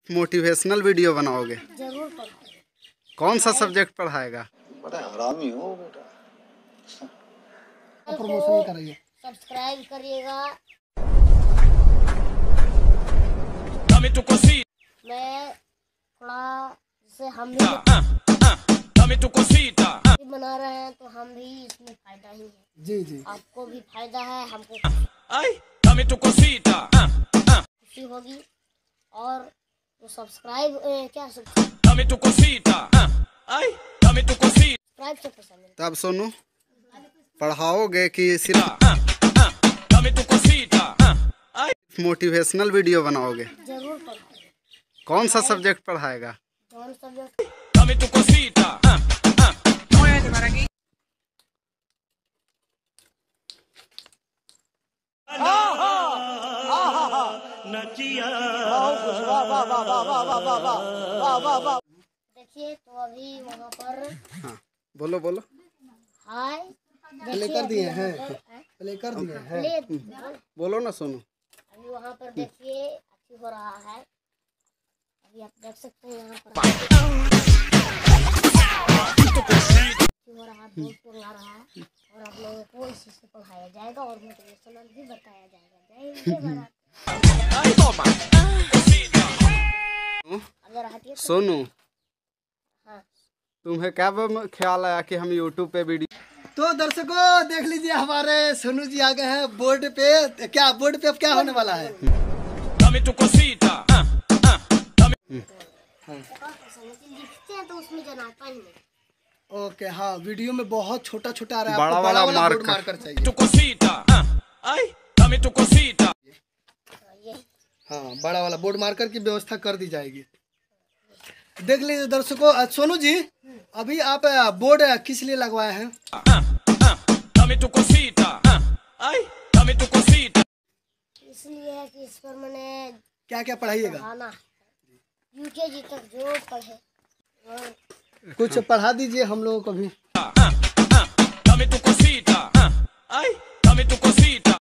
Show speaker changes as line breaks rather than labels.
Motivational video बनाओगे?
जरूर पढ़ाएगा।
कौन सा सब्जेक्ट पढ़ाएगा?
बड़ा हरामी हो बेटा।
प्रमोशन करिए, सब्सक्राइब करिएगा। मैं थोड़ा जैसे हम भी बना रहे हैं तो हम भी इसमें फायदा ही है। जी जी, आपको भी फायदा है, हमको खुशी होगी। और तो सब्सक्राइब क्या सब्सक्राइब से पैसा मिलता।
तब सोनू पढ़ाओगे कि सिर्फ मोटिवेशनल वीडियो बनाओगे?
जरूर पढ़ाएगा।
कौन सा सब्जेक्ट पढ़ाएगा?
कौन सब्जेक्ट? देखिए तो अभी वहाँ पर
हाँ बोलो बोलो।
हाय
प्ले कर दिए हैं, प्ले कर दिए हैं।
बोलो ना सोनू।
अभी वहाँ पर देखिए अच्छी हो रहा है। अभी आप देख सकते हैं यहाँ पर हो रहा है, बोल टोला रहा है। और आप लोगों को इसी से पढ़ाया जाएगा और मोटिवेशनल भी बताया जाएगा। जय भारत। अगर हटिए
सोनू,
हाँ
तुम्हें क्या ख्याल आया कि हम YouTube पे वीडियो?
तो दर्शकों देख लीजिए, हमारे सोनू जी आ गए हैं बोर्ड पे। क्या बोर्ड पे अब क्या होने वाला है?
लिखते हैं तो उसमें जनाता ही नहीं।
ओके हाँ, वीडियो में बहुत छोटा छोटा आ रहा है,
बड़ा
आपको
वाला
बोर्ड
मार्कर
मार्कर चाहिए। हाँ, बड़ा वाला बोर्ड मार्कर की व्यवस्था कर दी जाएगी। देख लीजिए दर्शकों, सोनू जी अभी आप बोर्ड किस लिए लगवाए हैं?
इसलिए है कि इस पर मैंने
क्या क्या पढ़ाइएगा?
पढ़ाना है यूकेजी तक जो पढ़े। और
कुछ पढ़ा दीजिए हम लोगों को भी।